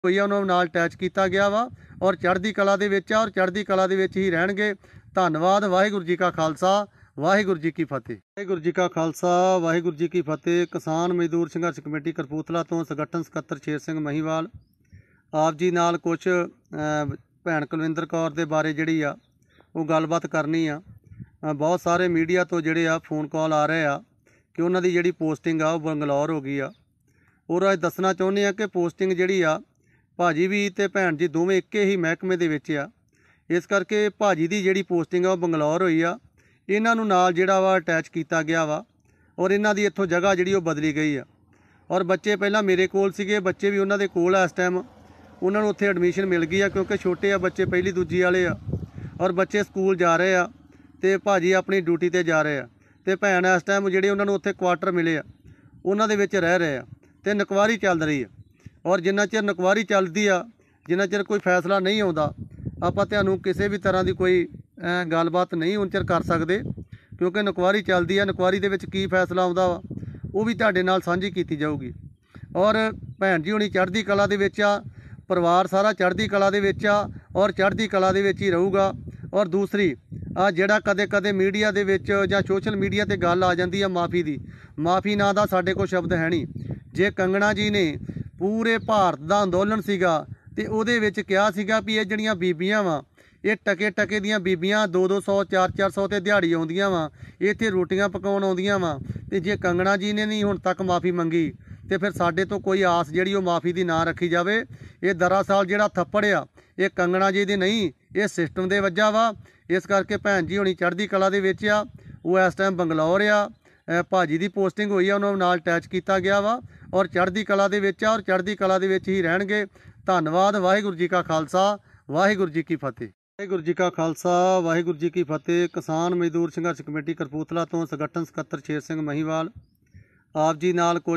ਹੋਈ ਆ ਉਹਨਾਂ ਨਾਲ ਅਟੈਚ ਕੀਤਾ ਗਿਆ ਵਾ ਔਰ ਚੜ੍ਹਦੀ ਕਲਾ ਦੇ ਵਿੱਚ ਆ ਔਰ ਚੜ੍ਹਦੀ ਕਲਾ ਦੇ ਵਿੱਚ ਹੀ ਰਹਿਣਗੇ। ਧੰਨਵਾਦ। ਵਾਹਿਗੁਰੂ ਜੀ ਕਾ ਖਾਲਸਾ, ਵਾਹਿਗੁਰੂ ਜੀ ਕੀ ਫਤਿਹ। ਵਾਹਿਗੁਰੂ ਜੀ ਕਾ ਖਾਲਸਾ, ਵਾਹਿਗੁਰੂ ਜੀ ਕੀ ਫਤਿਹ। ਕਿਸਾਨ ਮਜ਼ਦੂਰ ਸੰਘਰਸ਼ ਕਮੇਟੀ ਕਪੂਰਥਲਾ ਤੋਂ ਸੰਗਠਨ ਸਕੱਤਰ ਸ਼ੇਰ ਸਿੰਘ ਮਹੀਵਾਲ ਆਪ ਜੀ ਨਾਲ ਕੁਝ ਭੈਣ ਕੁਲਵਿੰਦਰ ਕੌਰ ਦੇ ਬਾਰੇ ਜਿਹੜੀ ਆ ਉਹ ਗੱਲਬਾਤ ਕਰਨੀ ਆ। ਬਹੁਤ ਸਾਰੇ ਮੀਡੀਆ ਤੋਂ ਜਿਹੜੇ ਆ ਫੋਨ ਕਾਲ ਆ ਰਹੇ ਆ ਕਿ ਉਹਨਾਂ ਦੀ ਜਿਹੜੀ ਪੋਸਟਿੰਗ ਆ ਉਹ ਬੰਗਲੌਰ ਹੋ ਗਈ ਆ। ਔਰ ਅੱਜ ਦੱਸਣਾ ਚਾਹੁੰਦੇ ਆ ਕਿ ਪੋਸਟਿੰਗ ਜਿਹੜੀ ਆ ਭਾਜੀ ਵੀ ਤੇ ਭੈਣ ਜੀ ਦੋਵੇਂ ਇੱਕੇ ਹੀ ਮਹਿਕਮੇ ਦੇ ਵਿੱਚ ਆ। ਇਸ ਕਰਕੇ ਭਾਜੀ ਦੀ ਜਿਹੜੀ ਪੋਸਟਿੰਗ ਆ ਉਹ ਬੰਗਲੌਰ ਹੋਈ ਆ। ਇਹਨਾਂ ਨੂੰ ਨਾਲ ਜਿਹੜਾ ਵਾ ਅਟੈਚ ਕੀਤਾ ਗਿਆ ਵਾ ਔਰ ਇਹਨਾਂ ਦੀ ਇੱਥੋਂ ਜਗ੍ਹਾ ਜਿਹੜੀ ਉਹ ਬਦਲੀ ਗਈ ਆ। ਔਰ ਬੱਚੇ ਪਹਿਲਾਂ ਮੇਰੇ ਕੋਲ ਸੀਗੇ, ਬੱਚੇ ਵੀ ਉਹਨਾਂ ਦੇ ਕੋਲ ਆ ਇਸ ਟਾਈਮ। ਉਹਨਾਂ ਨੂੰ ਉੱਥੇ ਐਡਮਿਸ਼ਨ ਮਿਲ ਗਈ ਆ ਕਿਉਂਕਿ ਛੋਟੇ ਆ ਬੱਚੇ, ਪਹਿਲੀ ਦੂਜੀ ਵਾਲੇ ਆ ਔਰ ਬੱਚੇ ਸਕੂਲ ਜਾ ਰਹੇ ਆ ਤੇ ਭਾਜੀ ਆਪਣੀ ਡਿਊਟੀ ਤੇ ਜਾ ਰਹੇ ਆ ਤੇ ਭੈਣ ਇਸ ਟਾਈਮ ਜਿਹੜੇ ਉਹਨਾਂ ਨੂੰ ਉੱਥੇ ਕੁਆਟਰ ਮਿਲੇ ਆ ਉਹਨਾਂ ਦੇ ਵਿੱਚ ਰਹਿ ਰਹੇ ਆ ਤੇ ਨਕਵਾਰੀ ਚੱਲ ਰਹੀ ਆ। ਔਰ ਜਿੰਨਾ ਚਿਰ ਨਕਵਾਰੀ ਚੱਲਦੀ ਆ, ਜਿੰਨਾ ਚਿਰ ਕੋਈ ਫੈਸਲਾ ਨਹੀਂ ਆਉਂਦਾ, ਆਪਾਂ ਤੁਹਾਨੂੰ ਕਿਸੇ ਵੀ ਤਰ੍ਹਾਂ ਦੀ ਕੋਈ ਗੱਲਬਾਤ ਨਹੀਂ ਉਨ ਚਿਰ ਕਰ ਸਕਦੇ ਕਿਉਂਕਿ ਨਕਵਾਰੀ ਚੱਲਦੀ ਆ। ਨਕਵਾਰੀ ਦੇ ਵਿੱਚ ਕੀ ਫੈਸਲਾ ਆਉਂਦਾ ਵਾ ਉਹ ਵੀ ਤੁਹਾਡੇ ਨਾਲ ਸਾਂਝੀ ਕੀਤੀ ਜਾਊਗੀ। ਔਰ ਭੈਣ ਜੀ ਹੁਣੀ ਚੜ੍ਹਦੀ ਕਲਾ ਦੇ ਵਿੱਚ ਆ, ਪਰਿਵਾਰ ਸਾਰਾ ਚੜ੍ਹਦੀ ਕਲਾ ਦੇ ਵਿੱਚ ਆ ਔਰ ਚੜ੍ਹਦੀ ਕਲਾ ਦੇ ਵਿੱਚ ਹੀ ਰਹੂਗਾ। ਔਰ ਦੂਸਰੀ ਆ ਜਿਹੜਾ ਕਦੇ ਕਦੇ ਮੀਡੀਆ ਦੇ ਵਿੱਚ ਜਾਂ ਸੋਸ਼ਲ ਮੀਡੀਆ ਤੇ ਗੱਲ ਆ ਜਾਂਦੀ ਆ ਮਾਫੀ ਦੀ, ਮਾਫੀ ਨਾਂ ਦਾ ਸਾਡੇ ਕੋਲ ਸ਼ਬਦ ਹੈ ਨਹੀਂ। ਜੇ ਕੰਗਣਾ ਜੀ ਨੇ ਪੂਰੇ ਭਾਰਤ ਦਾ ਅੰਦੋਲਨ ਸੀਗਾ ਤੇ ਉਹਦੇ ਵਿੱਚ ਕਿਹਾ ਸੀਗਾ ਵੀ ਇਹ ਜਿਹੜੀਆਂ ਬੀਬੀਆਂ ਵਾ ਇਹ ਟਕੇ ਦੀਆਂ ਬੀਬੀਆਂ 200 400 ਤੇ ਦਿਹਾੜੀ ਆਉਂਦੀਆਂ ਵਾ, ਇੱਥੇ ਰੋਟੀਆਂ ਪਕਾਉਣ ਆਉਂਦੀਆਂ ਵਾ। ਤੇ ਜੇ ਕੰਗਣਾ ਜੀ ਨੇ ਨਹੀਂ ਹੁਣ ਤੱਕ ਮਾਫੀ ਮੰਗੀ ਤੇ ਫਿਰ ਸਾਡੇ ਤੋਂ ਕੋਈ ਆਸ ਜਿਹੜੀ ਉਹ ਮਾਫੀ ਦੀ ਨਾ ਰੱਖੀ ਜਾਵੇ। ਇਹ ਦਰਅਸਲ ਜਿਹੜਾ ਥੱਪੜ ਆ ਇਹ ਕੰਗਣਾ ਜੀ ਦੀ ਨਹੀਂ, ਇਹ ਸਿਸਟਮ ਦੇ ਵਜ੍ਹਾ ਵਾ। ਇਸ ਕਰਕੇ ਭੈਣ ਜੀ ਹੁਣੀ ਚੜ੍ਹਦੀ ਕਲਾ ਦੇ ਵਿੱਚ ਆ, ਉਹ ਇਸ ਟਾਈਮ ਬੰਗਲੌਰ ਆ। ਭਾਜੀ ਦੀ ਪੋਸਟਿੰਗ ਹੋਈ ਆ, ਉਹਨਾਂ ਨਾਲ ਅਟੈਚ ਕੀਤਾ ਗਿਆ ਵਾ ਔਰ ਚੜ੍ਹਦੀ ਕਲਾ ਦੇ ਵਿੱਚ ਆ ਔਰ ਚੜ੍ਹਦੀ ਕਲਾ ਦੇ ਵਿੱਚ ਹੀ ਰਹਿਣਗੇ। ਧੰਨਵਾਦ। ਵਾਹਿਗੁਰੂ ਜੀ ਕਾ ਖਾਲਸਾ, ਵਾਹਿਗੁਰੂ ਜੀ ਕੀ ਫਤਿਹ। ਵਾਹਿਗੁਰੂ ਜੀ ਕਾ ਖਾਲਸਾ, ਵਾਹਿਗੁਰੂ ਜੀ ਕੀ ਫਤਿਹ। ਕਿਸਾਨ ਮਜ਼ਦੂਰ ਸੰਘਰਸ਼ ਕਮੇਟੀ ਕਪੂਰਥਲਾ ਤੋਂ ਸੰਗਠਨ ਸਕੱਤਰ ਸ਼ੇਰ ਸਿੰਘ ਮਹੀਵਾਲ ਆਪ ਜੀ ਨਾਲ ਕੁਝ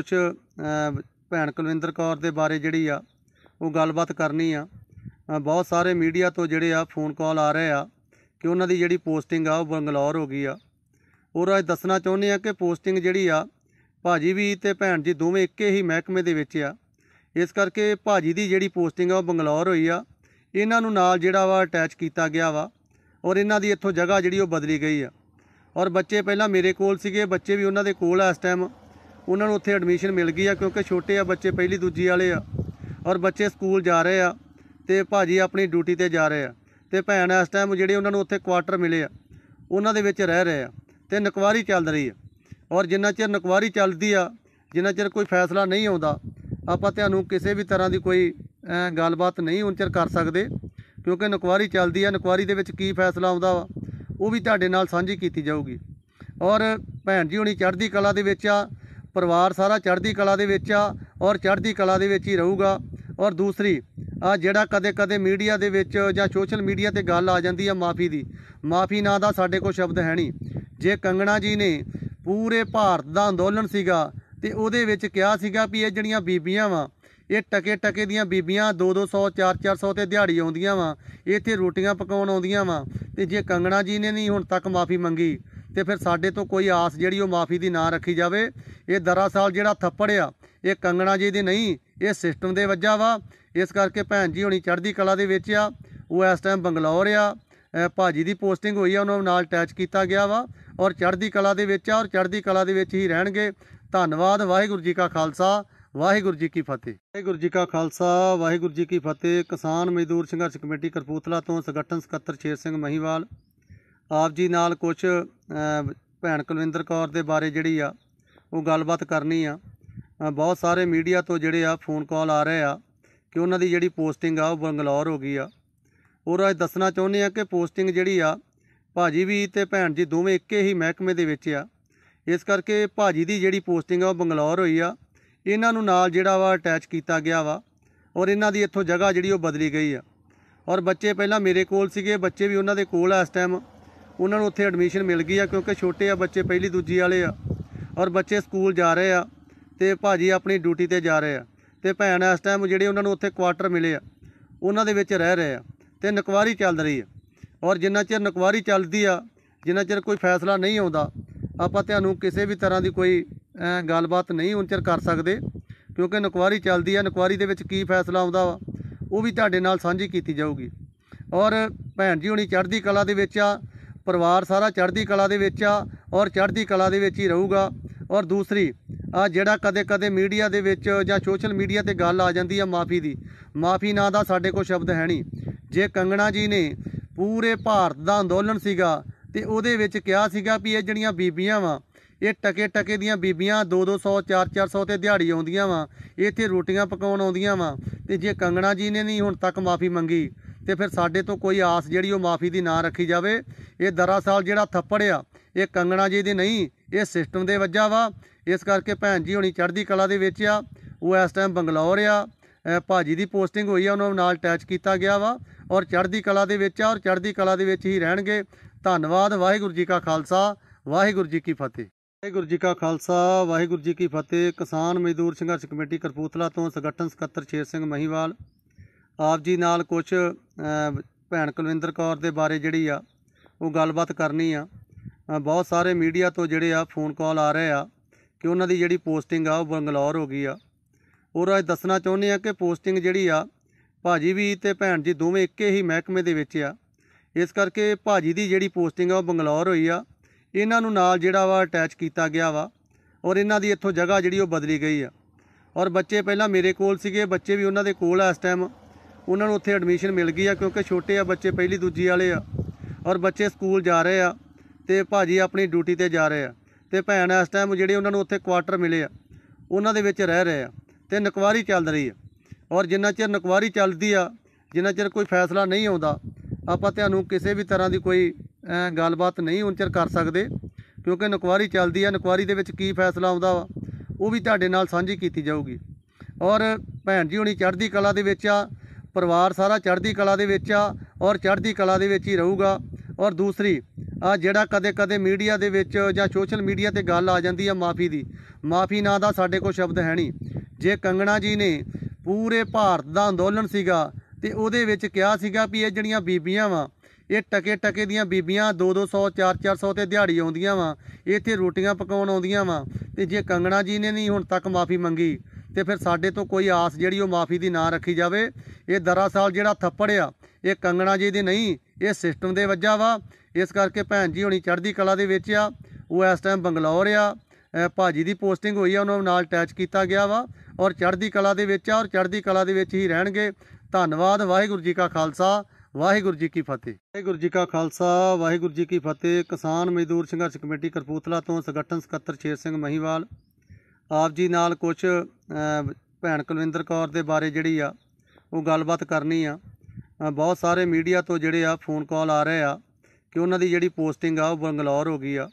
ਭੈਣ ਕੁਲਵਿੰਦਰ ਕੌਰ ਦੇ ਬਾਰੇ ਜਿਹੜੀ ਆ ਉਹ ਗੱਲਬਾਤ ਕਰਨੀ ਆ। ਬਹੁਤ ਸਾਰੇ ਮੀਡੀਆ ਤੋਂ ਜਿਹੜੇ ਆ ਫੋਨ ਕਾਲ ਆ ਰਹੇ ਆ ਕਿ ਉਹਨਾਂ ਦੀ ਜਿਹੜੀ ਪੋਸਟਿੰਗ ਆ ਉਹ ਬੰਗਲੌਰ ਹੋ ਗਈ ਆ। ਔਰ ਅੱਜ ਦੱਸਣਾ ਚਾਹੁੰਦੇ ਆ ਕਿ ਪੋਸਟਿੰਗ ਜਿਹੜੀ ਆ ਭਾਜੀ ਵੀ ਤੇ ਭੈਣ ਜੀ ਦੋਵੇਂ ਇੱਕੇ ਹੀ ਮਹਿਕਮੇ ਦੇ ਵਿੱਚ ਆ। ਇਸ ਕਰਕੇ ਭਾਜੀ ਦੀ ਜਿਹੜੀ ਪੋਸਟਿੰਗ ਆ ਉਹ ਬੰਗਲੌਰ ਹੋਈ ਆ। ਇਹਨਾਂ ਨੂੰ ਨਾਲ ਜਿਹੜਾ ਵਾ ਅਟੈਚ ਕੀਤਾ ਗਿਆ ਵਾ ਔਰ ਇਹਨਾਂ ਦੀ ਇੱਥੋਂ ਜਗ੍ਹਾ ਜਿਹੜੀ ਉਹ ਬਦਲੀ ਗਈ ਆ। ਔਰ ਬੱਚੇ ਪਹਿਲਾਂ ਮੇਰੇ ਕੋਲ ਸੀਗੇ, ਬੱਚੇ ਵੀ ਉਹਨਾਂ ਦੇ ਕੋਲ ਆ ਇਸ ਟਾਈਮ। ਉਹਨਾਂ ਨੂੰ ਉੱਥੇ ਐਡਮਿਸ਼ਨ ਮਿਲ ਗਈ ਆ ਕਿਉਂਕਿ ਛੋਟੇ ਆ ਬੱਚੇ, ਪਹਿਲੀ ਦੂਜੀ ਵਾਲੇ ਆ ਔਰ ਬੱਚੇ ਸਕੂਲ ਜਾ ਰਹੇ ਆ ਤੇ ਭਾਜੀ ਆਪਣੀ ਡਿਊਟੀ ਤੇ ਜਾ ਰਹੇ ਆ ਤੇ ਭੈਣ ਇਸ ਟਾਈਮ ਜਿਹੜੇ ਉਹਨਾਂ ਨੂੰ ਉੱਥੇ ਕੁਆਟਰ ਮਿਲੇ ਆ ਉਹਨਾਂ ਦੇ ਵਿੱਚ ਰਹਿ ਰਹੇ ਆ ਤੇ ਨਕਵਾਰੀ ਚੱਲ ਰਹੀ ਆ। ਔਰ ਜਿੰਨਾ ਚਿਰ ਨਕਵਾਰੀ ਚੱਲਦੀ ਆ, ਜਿੰਨਾ ਚਿਰ ਕੋਈ ਫੈਸਲਾ ਨਹੀਂ ਆਉਂਦਾ, ਆਪਾਂ ਤੁਹਾਨੂੰ ਕਿਸੇ ਵੀ ਤਰ੍ਹਾਂ ਦੀ ਕੋਈ ਗੱਲਬਾਤ ਨਹੀਂ ਉਨ ਚਿਰ ਕਰ ਸਕਦੇ ਕਿਉਂਕਿ ਨਕਵਾਰੀ ਚੱਲਦੀ ਆ। ਨਕਵਾਰੀ ਦੇ ਵਿੱਚ ਕੀ ਫੈਸਲਾ ਆਉਂਦਾ ਵਾ ਉਹ ਵੀ ਤੁਹਾਡੇ ਨਾਲ ਸਾਂਝੀ ਕੀਤੀ ਜਾਊਗੀ। ਔਰ ਭੈਣ ਜੀ ਹੁਣੀ ਚੜ੍ਹਦੀ ਕਲਾ ਦੇ ਵਿੱਚ ਆ, ਪਰਿਵਾਰ ਸਾਰਾ ਚੜ੍ਹਦੀ ਕਲਾ ਦੇ ਵਿੱਚ ਆ ਔਰ ਚੜ੍ਹਦੀ ਕਲਾ ਦੇ ਵਿੱਚ ਹੀ ਰਹੂਗਾ। ਔਰ ਦੂਸਰੀ ਆ ਜਿਹੜਾ ਕਦੇ ਕਦੇ ਮੀਡੀਆ ਦੇ ਵਿੱਚ ਜਾਂ ਸੋਸ਼ਲ ਮੀਡੀਆ ਤੇ ਗੱਲ ਆ ਜਾਂਦੀ ਆ ਮਾਫੀ ਦੀ, ਮਾਫੀ ਨਾਂ ਦਾ ਸਾਡੇ ਕੋਲ ਸ਼ਬਦ ਹੈ ਨਹੀਂ। ਜੇ ਕੰਗਣਾ ਜੀ ਨੇ ਪੂਰੇ ਭਾਰਤ ਦਾ ਅੰਦੋਲਨ ਸੀਗਾ ਤੇ ਉਹਦੇ ਵਿੱਚ ਕਿਹਾ ਸੀਗਾ ਵੀ ਇਹ ਜਿਹੜੀਆਂ ਬੀਬੀਆਂ ਵਾ ਇਹ ਟਕੇ ਦੀਆਂ ਬੀਬੀਆਂ 200 400 ਤੇ ਦਿਹਾੜੀ ਆਉਂਦੀਆਂ ਵਾ, ਇੱਥੇ ਰੋਟੀਆਂ ਪਕਾਉਣ ਆਉਂਦੀਆਂ ਵਾ। ਤੇ ਜੇ ਕੰਗਣਾ ਜੀ ਨੇ ਨਹੀਂ ਹੁਣ ਤੱਕ ਮਾਫੀ ਮੰਗੀ ਤੇ ਫਿਰ ਸਾਡੇ ਤੋਂ ਕੋਈ ਆਸ ਜਿਹੜੀ ਉਹ ਮਾਫੀ ਦੀ ਨਾ ਰੱਖੀ ਜਾਵੇ। ਇਹ ਦਰਅਸਲ ਜਿਹੜਾ ਥੱਪੜ ਆ ਇਹ ਕੰਗਣਾ ਜੀ ਦੀ ਨਹੀਂ, ਇਹ ਸਿਸਟਮ ਦੇ ਵਜ੍ਹਾ ਵਾ। ਇਸ ਕਰਕੇ ਭੈਣ ਜੀ ਹੁਣੀ ਚੜ੍ਹਦੀ ਕਲਾ ਦੇ ਵਿੱਚ ਆ, ਉਹ ਇਸ ਟਾਈਮ ਬੰਗਲੌਰ ਆ। ਭਾਜੀ ਦੀ ਪੋਸਟਿੰਗ ਹੋਈ ਆ, ਉਹਨਾਂ ਨਾਲ ਅਟੈਚ ਕੀਤਾ ਗਿਆ ਵਾ ਔਰ ਚੜ੍ਹਦੀ ਕਲਾ ਦੇ ਵਿੱਚ ਆ ਔਰ ਚੜ੍ਹਦੀ ਕਲਾ ਦੇ ਵਿੱਚ ਹੀ ਰਹਿਣਗੇ। ਧੰਨਵਾਦ। ਵਾਹਿਗੁਰੂ ਜੀ ਕਾ ਖਾਲਸਾ, ਵਾਹਿਗੁਰੂ ਜੀ ਕੀ ਫਤਿਹ। ਵਾਹਿਗੁਰੂ ਜੀ ਕਾ ਖਾਲਸਾ, ਵਾਹਿਗੁਰੂ ਜੀ ਕੀ ਫਤਿਹ। ਕਿਸਾਨ ਮਜ਼ਦੂਰ ਸੰਘਰਸ਼ ਕਮੇਟੀ ਕਪੂਰਥਲਾ ਤੋਂ ਸੰਗਠਨ ਸਕੱਤਰ ਸ਼ੇਰ ਸਿੰਘ ਮਹੀਵਾਲ ਆਪ ਜੀ ਨਾਲ ਕੁਝ ਭੈਣ ਕੁਲਵਿੰਦਰ ਕੌਰ ਦੇ ਬਾਰੇ ਜਿਹੜੀ ਆ ਉਹ ਗੱਲਬਾਤ ਕਰਨੀ ਆ। ਬਹੁਤ ਸਾਰੇ ਮੀਡੀਆ ਤੋਂ ਜਿਹੜੇ ਆ ਫੋਨ ਕਾਲ ਆ ਰਹੇ ਆ ਕਿ ਉਹਨਾਂ ਦੀ ਜਿਹੜੀ ਪੋਸਟਿੰਗ ਆ ਉਹ ਬੰਗਲੌਰ ਹੋ ਗਈ ਆ। ਔਰ ਅੱਜ ਦੱਸਣਾ ਚਾਹੁੰਦੇ ਆ ਕਿ ਪੋਸਟਿੰਗ ਜਿਹੜੀ ਆ ਭਾਜੀ ਵੀ ਤੇ ਭੈਣ ਜੀ ਦੋਵੇਂ ਇੱਕੇ ਹੀ ਮਹਿਕਮੇ ਦੇ ਵਿੱਚ ਆ। ਇਸ ਕਰਕੇ ਭਾਜੀ ਦੀ ਜਿਹੜੀ ਪੋਸਟਿੰਗ ਆ ਉਹ ਬੰਗਲੌਰ ਹੋਈ ਆ। ਇਹਨਾਂ ਨੂੰ ਨਾਲ ਜਿਹੜਾ ਵਾ ਅਟੈਚ ਕੀਤਾ ਗਿਆ ਵਾ ਔਰ ਇਹਨਾਂ ਦੀ ਇੱਥੋਂ ਜਗ੍ਹਾ ਜਿਹੜੀ ਉਹ ਬਦਲੀ ਗਈ ਆ। ਔਰ ਬੱਚੇ ਪਹਿਲਾਂ ਮੇਰੇ ਕੋਲ ਸੀਗੇ, ਬੱਚੇ ਵੀ ਉਹਨਾਂ ਦੇ ਕੋਲ ਆ ਇਸ ਟਾਈਮ। ਉਹਨਾਂ ਨੂੰ ਉੱਥੇ ਐਡਮਿਸ਼ਨ ਮਿਲ ਗਈ ਆ ਕਿਉਂਕਿ ਛੋਟੇ ਆ ਬੱਚੇ, ਪਹਿਲੀ ਦੂਜੀ ਵਾਲੇ ਆ ਔਰ ਬੱਚੇ ਸਕੂਲ ਜਾ ਰਹੇ ਆ ਤੇ ਭਾਜੀ ਆਪਣੀ ਡਿਊਟੀ ਤੇ ਜਾ ਰਹੇ ਆ ਤੇ ਭੈਣ ਇਸ ਟਾਈਮ ਜਿਹੜੇ ਉਹਨਾਂ ਨੂੰ ਉੱਥੇ ਕੁਆਟਰ ਮਿਲੇ ਆ ਉਹਨਾਂ ਦੇ ਵਿੱਚ ਰਹਿ ਰਹੇ ਆ ਤੇ ਨਕਵਾਰੀ ਚੱਲ ਰਹੀ ਆ। ਔਰ ਜਿੰਨਾ ਚਿਰ ਨਕਵਾਰੀ ਚੱਲਦੀ ਆ, ਜਿੰਨਾ ਚਿਰ ਕੋਈ ਫੈਸਲਾ ਨਹੀਂ ਆਉਂਦਾ, ਆਪਾਂ ਤੁਹਾਨੂੰ ਕਿਸੇ ਵੀ ਤਰ੍ਹਾਂ ਦੀ ਕੋਈ ਗੱਲਬਾਤ ਨਹੀਂ ਉਨ ਚਿਰ ਕਰ ਸਕਦੇ क्योंकि नकुआरी चलती है। नकुआरी दे विच की फैसला आउंदा वा वो भी तुहाडे नाल साझी कीती जाऊगी। और भैन जी हुणी चढ़दी कला दे विच आ, परिवार सारा चढ़दी कला दे विच आ और चढ़दी कला दे विच ही रहूगा। और दूसरी आ जिहड़ा कदे कदे मीडिया दे विच जां सोशल मीडिया ते गल आ जाती है माफ़ी दी, माफ़ी नां दा साडे कोल शब्द है नहीं। जे कंगना जी ने पूरे भारत दा अंदोलन सीगा ते उहदे विच कहा सीगा भी ये जिहड़ियां बीबियां वा ये टके टके दियां बीबियां 200 400 ते दिहाड़ी आउंदियां वा, इत्थे रोटियां पकाउण आउंदियां वा। ते जे कंगना जी ने नहीं हुण तक माफ़ी मंगी तो फिर साडे तो कोई आस जिहड़ी वो माफ़ी दी ना रखी जावे। ये दरअसल जिहड़ा थप्पड़ आ ये कंगना जी दी नहीं, ये सिस्टम दे वजह वा। इस करके भैन जी हुणी चढ़दी कला दे विच आ, वो इस टाइम बंगलौर आ। भाजी दी पोस्टिंग हुई है, उन्होंने नाल अटैच किया गया वा और चढ़दी कला दे विच आ और चढ़दी कला दे विच ही रहणगे। धन्नवाद। वाहिगुरू जी का खालसा, वाहिगुरू जी की फतेह। वाहिगुरू जी का खालसा, वाहिगुरू जी की फतेह। किसान मजदूर संघर्ष कमेटी कपूरथला तो संगठन ਸਕੱਤਰ शेर सिंह ਮਹੀਵਾਲ आप जी नाल कुछ भैन कुलविंदर कौर ਦੇ ਬਾਰੇ ਜਿਹੜੀ ਆ ਉਹ ਗੱਲਬਾਤ ਕਰਨੀ ਆ। ਬਹੁਤ ਸਾਰੇ ਮੀਡੀਆ ਤੋਂ ਜਿਹੜੇ ਆ ਫੋਨ ਕਾਲ ਆ ਰਹੇ ਆ ਕਿ ਉਹਨਾਂ ਦੀ ਜਿਹੜੀ ਪੋਸਟਿੰਗ ਆ ਉਹ ਬੰਗਲੌਰ ਹੋ ਗਈ ਆ। ਔਰ ਅੱਜ ਦੱਸਣਾ ਚਾਹੁੰਦੇ ਆ ਕਿ ਪੋਸਟਿੰਗ ਜਿਹੜੀ ਆ ਭਾਜੀ ਵੀ ਤੇ ਭੈਣ ਜੀ ਦੋਵੇਂ ਇੱਕੇ ਹੀ ਮਹਿਕਮੇ ਦੇ ਵਿੱਚ ਆ। ਇਸ ਕਰਕੇ ਭਾਜੀ ਦੀ ਜਿਹੜੀ ਪੋਸਟਿੰਗ ਆ ਉਹ ਬੰਗਲੌਰ ਹੋਈ ਆ। ਇਹਨਾਂ ਨੂੰ ਨਾਲ ਜਿਹੜਾ ਵਾ ਅਟੈਚ ਕੀਤਾ ਗਿਆ ਵਾ ਔਰ ਇਹਨਾਂ ਦੀ ਇੱਥੋਂ ਜਗ੍ਹਾ ਜਿਹੜੀ ਉਹ ਬਦਲੀ ਗਈ ਆ। ਔਰ ਬੱਚੇ ਪਹਿਲਾਂ ਮੇਰੇ ਕੋਲ ਸੀਗੇ, ਬੱਚੇ ਵੀ ਉਹਨਾਂ ਦੇ ਕੋਲ ਆ ਇਸ ਟਾਈਮ। ਉਹਨਾਂ ਨੂੰ ਉੱਥੇ ਐਡਮਿਸ਼ਨ ਮਿਲ ਗਈ ਆ ਕਿਉਂਕਿ ਛੋਟੇ ਆ ਬੱਚੇ, ਪਹਿਲੀ ਦੂਜੀ ਵਾਲੇ ਆ ਔਰ ਬੱਚੇ ਸਕੂਲ ਜਾ ਰਹੇ ਆ ਤੇ ਭਾਜੀ ਆਪਣੀ ਡਿਊਟੀ ਤੇ ਜਾ ਰਹੇ ਆ ਤੇ ਭੈਣ ਇਸ ਟਾਈਮ ਜਿਹੜੇ ਉਹਨਾਂ ਨੂੰ ਉੱਥੇ ਕੁਆਟਰ ਮਿਲੇ ਆ ਉਹਨਾਂ ਦੇ ਵਿੱਚ ਰਹਿ ਰਹੇ ਆ ਤੇ ਨਕਵਾਰੀ ਚੱਲ ਰਹੀ ਆ। ਔਰ ਜਿੰਨਾ ਚਿਰ ਨਕਵਾਰੀ ਚੱਲਦੀ ਆ, ਜਿੰਨਾ ਚਿਰ ਕੋਈ ਫੈਸਲਾ ਨਹੀਂ ਆਉਂਦਾ, ਆਪਾਂ ਤੁਹਾਨੂੰ ਕਿਸੇ ਵੀ ਤਰ੍ਹਾਂ ਦੀ ਕੋਈ ਗੱਲਬਾਤ ਨਹੀਂ ਉਨ ਚਿਰ ਕਰ ਸਕਦੇ ਕਿਉਂਕਿ ਨਕਵਾਰੀ ਚੱਲਦੀ ਆ। ਨਕਵਾਰੀ ਦੇ ਵਿੱਚ ਕੀ ਫੈਸਲਾ ਆਉਂਦਾ ਵਾ ਉਹ ਵੀ ਤੁਹਾਡੇ ਨਾਲ ਸਾਂਝੀ ਕੀਤੀ ਜਾਊਗੀ। ਔਰ ਭੈਣ ਜੀ ਹੁਣੀ ਚੜ੍ਹਦੀ ਕਲਾ ਦੇ ਵਿੱਚ ਆ, परिवार सारा चढ़दी कला दे विच आ और चढ़दी कला दे विच ही रहूगा। और दूसरी आ जिहड़ा कदे कदे मीडिया दे विच जां सोशल मीडिया ते गल आ जाती है माफ़ी दी, माफ़ी नां दा साडे कोल शब्द है नहीं। जे कंगना जी ने पूरे भारत दा अंदोलन सीगा ते उहदे विच कहा सीगा भी ये जिहड़ियां बीबियां वा ये टके टके दियां बीबियां 200 400 ते दिहाड़ी आउंदियां वा, इत्थे रोटियां पकाउण आउंदियां वा। ते जे कंगना जी ने नहीं हुण तक माफ़ी मंगी तो फिर साडे तो कोई आस जिहड़ी वो माफ़ी दी ना रखी जावे। ये दरअसल जिहड़ा थप्पड़ आ ये कंगना जी दी नहीं, ये सिस्टम दे वजह वा। इस करके भैन जी हुणी चढ़दी कला दे विच आ, वो इस टाइम बंगलौर आ। भाजी दी पोस्टिंग हुई है, उन्होंने नाल अटैच किया गया वा और चढ़दी कला दे विच आ और चढ़दी कला दे विच ही रहणगे। धन्नवाद। वाहिगुरू जी का खालसा, वाहिगुरू जी की फतेह। वाहिगुरू जी का खालसा, वाहिगुरू जी की फतेह। किसान मजदूर संघर्ष कमेटी कपूरथला तो संगठन ਸਕੱਤਰ शेर सिंह ਮਹੀਵਾਲ आप जी नाल कुछ भैन कुलविंदर कौर ਦੇ ਬਾਰੇ ਜਿਹੜੀ ਆ ਉਹ ਗੱਲਬਾਤ ਕਰਨੀ ਆ। ਬਹੁਤ ਸਾਰੇ ਮੀਡੀਆ ਤੋਂ ਜਿਹੜੇ ਆ ਫੋਨ ਕਾਲ ਆ ਰਹੇ ਆ ਕਿ ਉਹਨਾਂ ਦੀ ਜਿਹੜੀ ਪੋਸਟਿੰਗ ਆ ਉਹ ਬੰਗਲੌਰ ਹੋ ਗਈ ਆ।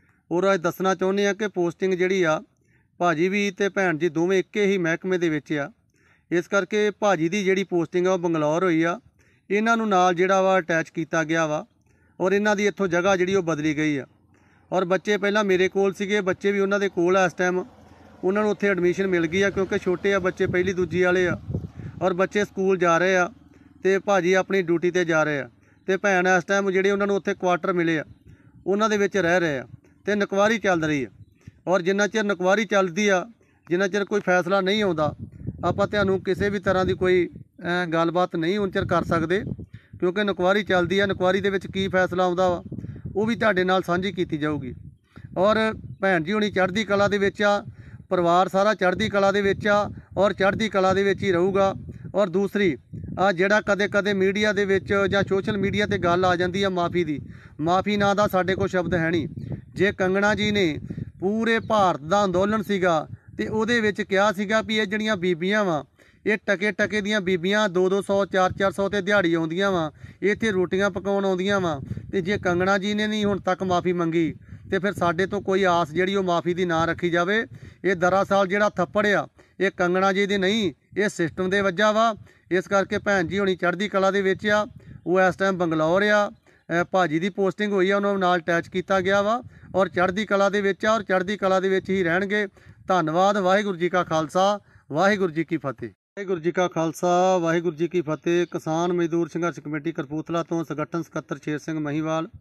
ਔਰ ਅੱਜ ਦੱਸਣਾ ਚਾਹੁੰਦੇ ਆ ਕਿ ਪੋਸਟਿੰਗ ਜਿਹੜੀ ਆ ਭਾਜੀ ਵੀ ਤੇ ਭੈਣ ਜੀ ਦੋਵੇਂ ਇੱਕੇ ਹੀ ਮਹਿਕਮੇ ਦੇ ਵਿੱਚ ਆ। ਇਸ ਕਰਕੇ ਭਾਜੀ ਦੀ ਜਿਹੜੀ ਪੋਸਟਿੰਗ ਆ ਉਹ ਬੰਗਲੌਰ ਹੋਈ ਆ। ਇਹਨਾਂ ਨੂੰ ਨਾਲ ਜਿਹੜਾ ਵਾ ਅਟੈਚ ਕੀਤਾ ਗਿਆ ਵਾ ਔਰ ਇਹਨਾਂ ਦੀ ਇੱਥੋਂ ਜਗ੍ਹਾ ਜਿਹੜੀ ਉਹ ਬਦਲੀ ਗਈ ਆ। ਔਰ ਬੱਚੇ ਪਹਿਲਾਂ ਮੇਰੇ ਕੋਲ ਸੀਗੇ, ਬੱਚੇ ਵੀ ਉਹਨਾਂ ਦੇ ਕੋਲ ਆ ਇਸ ਟਾਈਮ। ਉਹਨਾਂ ਨੂੰ ਉੱਥੇ ਐਡਮਿਸ਼ਨ ਮਿਲ ਗਈ ਆ ਕਿਉਂਕਿ ਛੋਟੇ ਆ ਬੱਚੇ, ਪਹਿਲੀ ਦੂਜੀ ਵਾਲੇ ਆ ਔਰ ਬੱਚੇ ਸਕੂਲ ਜਾ ਰਹੇ ਆ ਤੇ ਭਾਜੀ ਆਪਣੀ ਡਿਊਟੀ ਤੇ ਜਾ ਰਹੇ ਆ ਤੇ ਭੈਣ ਇਸ ਟਾਈਮ ਜਿਹੜੇ ਉਹਨਾਂ ਨੂੰ ਉੱਥੇ ਕੁਆਟਰ ਮਿਲੇ ਆ ਉਹਨਾਂ ਦੇ ਵਿੱਚ ਰਹਿ ਰਹੇ ਆ ਤੇ ਨਕਵਾਰੀ ਚੱਲ ਰਹੀ ਆ। ਔਰ ਜਿੰਨਾ ਚਿਰ ਨਕਵਾਰੀ ਚੱਲਦੀ ਆ, ਜਿੰਨਾ ਚਿਰ ਕੋਈ ਫੈਸਲਾ ਨਹੀਂ ਆਉਂਦਾ, ਆਪਾਂ ਤੁਹਾਨੂੰ ਕਿਸੇ ਵੀ ਤਰ੍ਹਾਂ ਦੀ ਕੋਈ ਗੱਲਬਾਤ ਨਹੀਂ ਉਨ ਚਿਰ ਕਰ ਸਕਦੇ ਕਿਉਂਕਿ ਨਕਵਾਰੀ ਚੱਲਦੀ ਆ। ਨਕਵਾਰੀ ਦੇ ਵਿੱਚ ਕੀ ਫੈਸਲਾ ਆਉਂਦਾ ਵਾ ਉਹ ਵੀ ਤੁਹਾਡੇ ਨਾਲ ਸਾਂਝੀ ਕੀਤੀ ਜਾਊਗੀ। ਔਰ ਭੈਣ ਜੀ ਹੁਣੀ ਚੜ੍ਹਦੀ ਕਲਾ ਦੇ ਵਿੱਚ ਆ, परिवार सारा चढ़दी कला दे विच आ और चढ़दी कला दे विच ही रहूगा। और दूसरी आ जिहड़ा कदे कदे मीडिया दे विच जां सोशल मीडिया ते गल आ जाती है माफ़ी दी, माफ़ी नां दा साडे कोल शब्द है नहीं। जे कंगना जी ने पूरे भारत दा अंदोलन सीगा ते उहदे विच कहा सीगा भी ये जिहड़ियां बीबियां वा ये टके टके दियां बीबियां 200 400 ते दिहाड़ी आउंदियां वा, इत्थे रोटियां पकाउण आउंदियां वा। ते जे कंगना जी ने नहीं हुण तक माफ़ी मंगी तो फिर साडे तो कोई आस जिहड़ी वो माफ़ी दी ना रखी जावे। ये दरअसल जिहड़ा थप्पड़ आ ये कंगना जी दी नहीं, ये सिस्टम दे वजह वा। इस करके भैन जी हुणी चढ़दी कला दे विच आ, वो इस टाइम बंगलौर आ। भाजी दी पोस्टिंग हुई है, उन्होंने नाल अटैच किया गया वा और चढ़दी कला दे विच आ और चढ़दी कला दे विच ही रहणगे। धन्नवाद। वाहिगुरू जी का खालसा, वाहिगुरू जी की फतेह। वाहिगुरू जी का खालसा, वाहिगुरू जी की फतेह। किसान मजदूर संघर्ष कमेटी कपूरथला तो संगठन ਸਕੱਤਰ शेर सिंह ਮਹੀਵਾਲ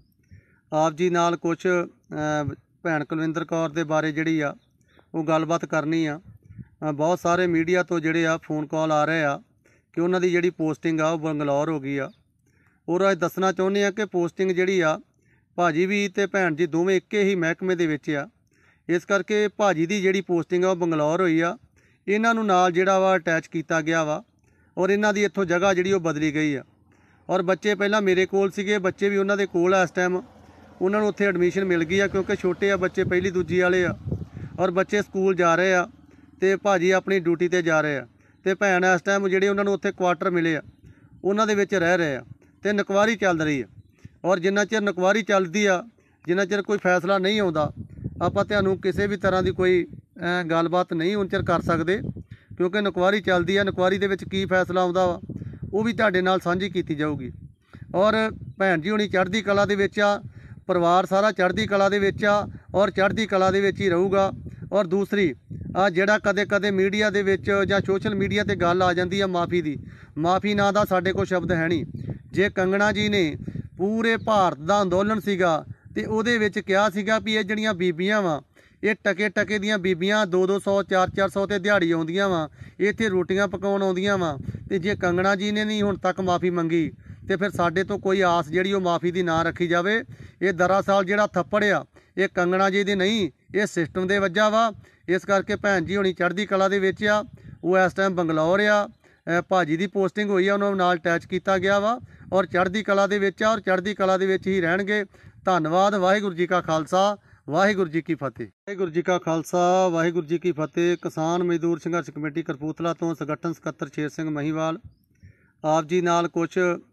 आप जी नाल कुछ भैन कुलविंदर कौर ਦੇ ਬਾਰੇ ਜਿਹੜੀ ਆ ਉਹ ਗੱਲਬਾਤ ਕਰਨੀ ਆ। ਬਹੁਤ ਸਾਰੇ ਮੀਡੀਆ ਤੋਂ ਜਿਹੜੇ ਆ ਫੋਨ ਕਾਲ ਆ ਰਹੇ ਆ ਕਿ ਉਹਨਾਂ ਦੀ ਜਿਹੜੀ ਪੋਸਟਿੰਗ ਆ ਉਹ ਬੰਗਲੌਰ ਹੋ ਗਈ ਆ। ਔਰ ਅੱਜ ਦੱਸਣਾ ਚਾਹੁੰਦੇ ਆ ਕਿ ਪੋਸਟਿੰਗ ਜਿਹੜੀ ਆ ਭਾਜੀ ਵੀ ਤੇ ਭੈਣ ਜੀ ਦੋਵੇਂ ਇੱਕੇ ਹੀ ਮਹਿਕਮੇ ਦੇ ਵਿੱਚ ਆ। ਇਸ ਕਰਕੇ ਭਾਜੀ ਦੀ ਜਿਹੜੀ ਪੋਸਟਿੰਗ ਆ ਉਹ ਬੰਗਲੌਰ ਹੋਈ ਆ। ਇਹਨਾਂ ਨੂੰ ਨਾਲ ਜਿਹੜਾ ਵਾ ਅਟੈਚ ਕੀਤਾ ਗਿਆ ਵਾ ਔਰ ਇਹਨਾਂ ਦੀ ਇੱਥੋਂ ਜਗ੍ਹਾ ਜਿਹੜੀ ਉਹ ਬਦਲੀ ਗਈ ਆ। ਔਰ ਬੱਚੇ ਪਹਿਲਾਂ ਮੇਰੇ ਕੋਲ ਸੀਗੇ, ਬੱਚੇ ਵੀ ਉਹਨਾਂ ਦੇ ਕੋਲ ਆ ਇਸ ਟਾਈਮ। ਉਹਨਾਂ ਨੂੰ ਉੱਥੇ ਐਡਮਿਸ਼ਨ ਮਿਲ ਗਈ ਆ ਕਿਉਂਕਿ ਛੋਟੇ ਆ ਬੱਚੇ, ਪਹਿਲੀ ਦੂਜੀ ਵਾਲੇ ਆ। ਔਰ ਬੱਚੇ ਸਕੂਲ ਜਾ ਰਹੇ ਆ ਤੇ ਭਾਜੀ ਆਪਣੀ ਡਿਊਟੀ ਤੇ ਜਾ ਰਹੇ ਆ ਤੇ ਭੈਣ ਇਸ ਟਾਈਮ ਜਿਹੜੇ ਉਹਨਾਂ ਨੂੰ ਉੱਥੇ ਕੁਆਟਰ ਮਿਲੇ ਆ ਉਹਨਾਂ ਦੇ ਵਿੱਚ ਰਹਿ ਰਹੇ ਆ ਤੇ ਨਕਵਾਰੀ ਚੱਲ ਰਹੀ ਆ। ਔਰ ਜਿੰਨਾ ਚਿਰ ਨਕਵਾਰੀ ਚੱਲਦੀ ਆ, ਜਿੰਨਾ ਚਿਰ ਕੋਈ ਫੈਸਲਾ ਨਹੀਂ ਆਉਂਦਾ, ਆਪਾਂ ਤੁਹਾਨੂੰ ਕਿਸੇ ਵੀ ਤਰ੍ਹਾਂ ਦੀ ਕੋਈ ਗੱਲਬਾਤ ਨਹੀਂ ਉਨ ਚਿਰ ਕਰ ਸਕਦੇ ਕਿਉਂਕਿ ਨਕਵਾਰੀ ਚੱਲਦੀ ਆ। ਨਕਵਾਰੀ ਦੇ ਵਿੱਚ ਕੀ ਫੈਸਲਾ ਆਉਂਦਾ ਵਾ ਉਹ ਵੀ ਤੁਹਾਡੇ ਨਾਲ ਸਾਂਝੀ ਕੀਤੀ ਜਾਊਗੀ। ਔਰ ਭੈਣ ਜੀ ਹੁਣੀ ਚੜ੍ਹਦੀ ਕਲਾ ਦੇ ਵਿੱਚ ਆ, ਪਰਿਵਾਰ ਸਾਰਾ ਚੜ੍ਹਦੀ ਕਲਾ ਦੇ ਵਿੱਚ ਆ ਔਰ ਚੜ੍ਹਦੀ ਕਲਾ ਦੇ ਵਿੱਚ ਹੀ ਰਹੂਗਾ। ਔਰ ਦੂਸਰੀ ਆ ਜਿਹੜਾ ਕਦੇ ਮੀਡੀਆ ਦੇ ਵਿੱਚ ਜਾਂ ਸੋਸ਼ਲ ਮੀਡੀਆ ਤੇ ਗੱਲ ਆ ਜਾਂਦੀ ਆ ਮਾਫੀ ਦੀ, ਮਾਫੀ ਨਾਂ ਦਾ ਸਾਡੇ ਕੋਲ ਸ਼ਬਦ ਹੈ ਨਹੀਂ। ਜੇ ਕੰਗਣਾ ਜੀ ਨੇ ਪੂਰੇ ਭਾਰਤ ਦਾ ਅੰਦੋਲਨ ਸੀਗਾ ਤੇ ਉਹਦੇ ਵਿੱਚ ਕਿਹਾ ਸੀਗਾ ਵੀ ਇਹ ਜਿਹੜੀਆਂ ਬੀਬੀਆਂ ਵਾ ਇਹ ਟਕੇ ਦੀਆਂ ਬੀਬੀਆਂ 200 400 ਤੇ ਦਿਹਾੜੀ ਆਉਂਦੀਆਂ ਵਾ, ਇੱਥੇ ਰੋਟੀਆਂ ਪਕਾਉਣ ਆਉਂਦੀਆਂ ਵਾ। ਤੇ ਜੇ ਕੰਗਣਾ ਜੀ ਨੇ ਨਹੀਂ ਹੁਣ ਤੱਕ ਮਾਫੀ ਮੰਗੀ ਤੇ ਫਿਰ ਸਾਡੇ ਤੋਂ ਕੋਈ ਆਸ ਜਿਹੜੀ ਉਹ ਮਾਫੀ ਦੀ ਨਾ ਰੱਖੀ ਜਾਵੇ। ਇਹ ਦਰਅਸਲ ਜਿਹੜਾ ਥੱਪੜ ਆ ਇਹ ਕੰਗਣਾ ਜੀ ਦੀ ਨਹੀਂ, ਇਹ ਸਿਸਟਮ ਦੇ ਵਜ੍ਹਾ ਵਾ। ਇਸ ਕਰਕੇ ਭੈਣ ਜੀ ਹੁਣੀ ਚੜ੍ਹਦੀ ਕਲਾ ਦੇ ਵਿੱਚ ਆ, ਉਹ ਇਸ ਟਾਈਮ ਬੰਗਲੌਰ ਆ। ਭਾਜੀ ਦੀ ਪੋਸਟਿੰਗ ਹੋਈ ਆ, ਉਹਨਾਂ ਨੂੰ ਨਾਲ ਅਟੈਚ ਕੀਤਾ ਗਿਆ ਵਾ ਔਰ ਚੜ੍ਹਦੀ ਕਲਾ ਦੇ ਵਿੱਚ ਆ ਔਰ ਚੜ੍ਹਦੀ ਕਲਾ ਦੇ ਵਿੱਚ ਹੀ ਰਹਿਣਗੇ। ਧੰਨਵਾਦ। ਵਾਹਿਗੁਰੂ ਜੀ ਕਾ ਖਾਲਸਾ, ਵਾਹਿਗੁਰੂ ਜੀ ਕੀ ਫਤਿਹ। ਵਾਹਿਗੁਰੂ ਜੀ ਕਾ ਖਾਲਸਾ, ਵਾਹਿਗੁਰੂ ਜੀ ਕੀ ਫਤਿਹ। ਕਿਸਾਨ ਮਜ਼ਦੂਰ ਸੰਘਰਸ਼ ਕਮੇਟੀ ਕਪੂਰਥਲਾ ਤੋਂ ਸੰਗਠਨ ਸਕੱਤਰ ਸ਼ੇਰ ਸਿੰਘ ਮਹੀਵਾਲ ਆਪ ਜੀ ਨਾਲ ਕੁਝ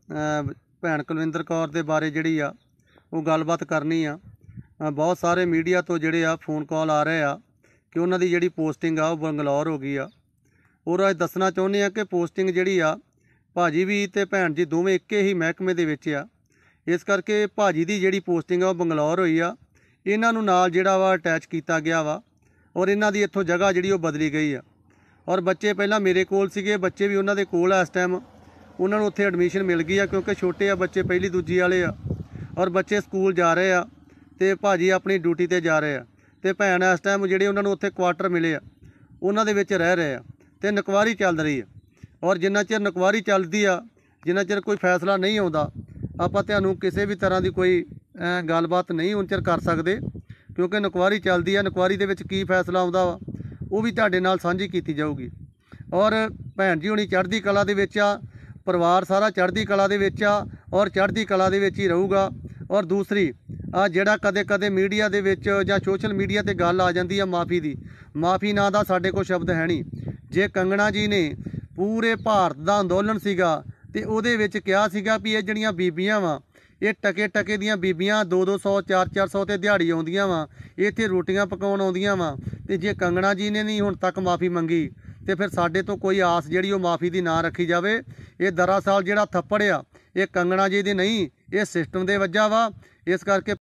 ਭੈਣ ਕੁਲਵਿੰਦਰ ਕੌਰ ਦੇ ਬਾਰੇ ਜਿਹੜੀ ਆ ਉਹ ਗੱਲਬਾਤ ਕਰਨੀ ਆ। ਬਹੁਤ ਸਾਰੇ ਮੀਡੀਆ ਤੋਂ ਜਿਹੜੇ ਆ ਫੋਨ ਕਾਲ ਆ ਰਹੇ ਆ ਕਿ ਉਹਨਾਂ ਦੀ ਜਿਹੜੀ ਪੋਸਟਿੰਗ ਆ ਉਹ ਬੰਗਲੌਰ ਹੋ ਗਈ ਆ। ਔਰ ਅੱਜ ਦੱਸਣਾ ਚਾਹੁੰਦੇ ਆ ਕਿ ਪੋਸਟਿੰਗ ਜਿਹੜੀ ਆ ਭਾਜੀ ਵੀ ਤੇ ਭੈਣ ਜੀ ਦੋਵੇਂ ਇੱਕੇ ਹੀ ਮਹਿਕਮੇ ਦੇ ਵਿੱਚ ਆ। ਇਸ ਕਰਕੇ ਭਾਜੀ ਦੀ ਜਿਹੜੀ ਪੋਸਟਿੰਗ ਆ ਉਹ ਬੰਗਲੌਰ ਹੋਈ ਆ। ਇਹਨਾਂ ਨੂੰ ਨਾਲ ਜਿਹੜਾ ਵਾ ਅਟੈਚ ਕੀਤਾ ਗਿਆ ਵਾ ਔਰ ਇਹਨਾਂ ਦੀ ਇੱਥੋਂ ਜਗ੍ਹਾ ਜਿਹੜੀ ਉਹ ਬਦਲੀ ਗਈ ਆ। ਔਰ ਬੱਚੇ ਪਹਿਲਾਂ ਮੇਰੇ ਕੋਲ ਸੀਗੇ, ਬੱਚੇ ਵੀ ਉਹਨਾਂ ਦੇ ਕੋਲ ਆ ਇਸ ਟਾਈਮ। ਉਹਨਾਂ ਨੂੰ ਉੱਥੇ ਐਡਮਿਸ਼ਨ ਮਿਲ ਗਈ ਆ ਕਿਉਂਕਿ ਛੋਟੇ ਆ ਬੱਚੇ, ਪਹਿਲੀ ਦੂਜੀ ਵਾਲੇ ਆ। ਔਰ ਬੱਚੇ ਸਕੂਲ ਜਾ ਰਹੇ ਆ ਤੇ ਭਾਜੀ ਆਪਣੀ ਡਿਊਟੀ ਤੇ ਜਾ ਰਹੇ ਆ ਤੇ ਭੈਣ ਇਸ ਟਾਈਮ ਜਿਹੜੇ ਉਹਨਾਂ ਨੂੰ ਉੱਥੇ ਕੁਆਟਰ ਮਿਲੇ ਆ ਉਹਨਾਂ ਦੇ ਵਿੱਚ ਰਹਿ ਰਹੇ ਆ ਤੇ ਨਕਵਾਰੀ ਚੱਲ ਰਹੀ ਆ। ਔਰ ਜਿੰਨਾ ਚਿਰ ਨਕਵਾਰੀ ਚੱਲਦੀ ਆ, ਜਿੰਨਾ ਚਿਰ ਕੋਈ ਫੈਸਲਾ ਨਹੀਂ ਆਉਂਦਾ, ਆਪਾਂ ਤੁਹਾਨੂੰ ਕਿਸੇ ਵੀ ਤਰ੍ਹਾਂ ਦੀ ਕੋਈ ਗੱਲਬਾਤ ਨਹੀਂ ਉਨ ਚਿਰ ਕਰ ਸਕਦੇ ਕਿਉਂਕਿ ਨਕਵਾਰੀ ਚੱਲਦੀ ਆ। ਨਕਵਾਰੀ ਦੇ ਵਿੱਚ ਕੀ ਫੈਸਲਾ ਆਉਂਦਾ ਵਾ ਉਹ ਵੀ ਤੁਹਾਡੇ ਨਾਲ ਸਾਂਝੀ ਕੀਤੀ ਜਾਊਗੀ। ਔਰ ਭੈਣ ਜੀ ਹੁਣੀ ਚੜ੍ਹਦੀ ਕਲਾ ਦੇ ਵਿੱਚ ਆ, ਪਰਿਵਾਰ ਸਾਰਾ ਚੜ੍ਹਦੀ ਕਲਾ ਦੇ ਵਿੱਚ ਆ ਔਰ ਚੜ੍ਹਦੀ ਕਲਾ ਦੇ ਵਿੱਚ ਹੀ ਰਹੂਗਾ। ਔਰ ਦੂਸਰੀ ਆ ਜਿਹੜਾ ਕਦੇ ਮੀਡੀਆ ਦੇ ਵਿੱਚ ਜਾਂ ਸੋਸ਼ਲ ਮੀਡੀਆ ਤੇ ਗੱਲ ਆ ਜਾਂਦੀ ਆ ਮਾਫੀ ਦੀ, ਮਾਫੀ ਨਾਂ ਦਾ ਸਾਡੇ ਕੋਲ ਸ਼ਬਦ ਹੈ ਨਹੀਂ। ਜੇ ਕੰਗਣਾ ਜੀ ਨੇ ਪੂਰੇ ਭਾਰਤ ਦਾ ਅੰਦੋਲਨ ਸੀਗਾ ਤੇ ਉਹਦੇ ਵਿੱਚ ਕਿਹਾ ਸੀਗਾ ਵੀ ਇਹ ਜਿਹੜੀਆਂ ਬੀਬੀਆਂ ਵਾ ਇਹ ਟਕੇ ਦੀਆਂ ਬੀਬੀਆਂ 200 400 ਤੇ ਦਿਹਾੜੀ ਆਉਂਦੀਆਂ ਵਾ, ਇੱਥੇ ਰੋਟੀਆਂ ਪਕਾਉਣ ਆਉਂਦੀਆਂ ਵਾ। ਤੇ ਜੇ ਕੰਗਣਾ ਜੀ ਨੇ ਨਹੀਂ ਹੁਣ ਤੱਕ ਮਾਫੀ ਮੰਗੀ ਤੇ ਫਿਰ ਸਾਡੇ ਤੋਂ ਕੋਈ ਆਸ ਜਿਹੜੀ ਉਹ ਮਾਫੀ ਦੀ ਨਾ ਰੱਖੀ ਜਾਵੇ। ਇਹ ਦਰਅਸਲ ਜਿਹੜਾ ਥੱਪੜ ਆ ਇਹ ਕੰਗਣਾ ਜੀ ਦੀ ਨਹੀਂ, ਇਹ ਸਿਸਟਮ ਦੇ ਵਜ੍ਹਾ ਵਾ। ਇਸ ਕਰਕੇ